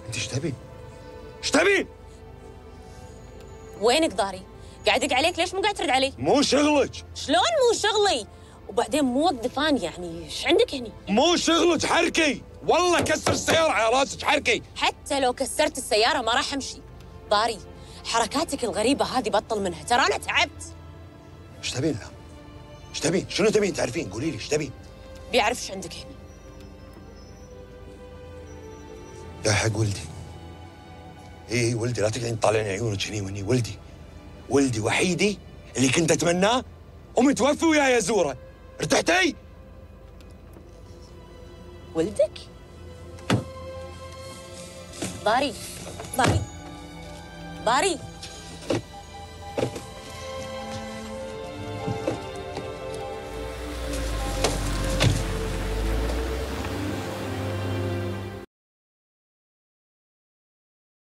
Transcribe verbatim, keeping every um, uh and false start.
انت ايش تبين؟ ايش تبين؟ وينك ضاري؟ قاعد ادق عليك ليش مو قاعد ترد علي؟ مو شغلك. شلون مو شغلي؟ وبعدين مو وقفان يعني ايش عندك هني؟ مو شغلك، حركي. والله كسر السيارة على راسك، حركي. حتى لو كسرت السيارة ما راح امشي. ضاري حركاتك الغريبة هذه بطل منها، ترى انا تعبت. ايش تبين لا؟ ايش تبين؟ شنو تبين تعرفين؟ قولي لي ايش تبين؟ بيعرف ايش عندك هني. يا حق ولدي. ايه ولدي، لا تقعدين تطالعين عيونك هني وهني. ولدي ولدي وحيدي اللي كنت اتمناه ومتوفي وياي ازوره. ارتحتي؟ ولدك؟ ضاري ضاري ضاري